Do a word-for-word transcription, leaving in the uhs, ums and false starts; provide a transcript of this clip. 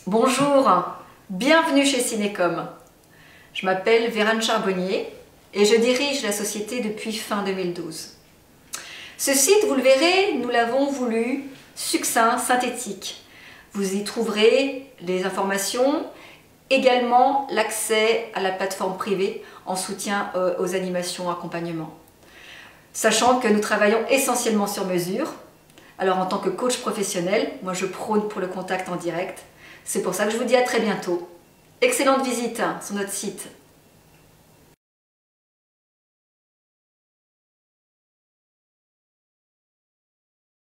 Bonjour, bienvenue chez Cinécom. Je m'appelle Vérane Charbonnier et je dirige la société depuis fin deux mille douze. Ce site, vous le verrez, nous l'avons voulu succinct, synthétique. Vous y trouverez les informations, également l'accès à la plateforme privée en soutien aux animations accompagnement. Sachant que nous travaillons essentiellement sur mesure, alors en tant que coach professionnel, moi je prône pour le contact en direct. C'est pour ça que je vous dis à très bientôt. Excellente visite sur notre site.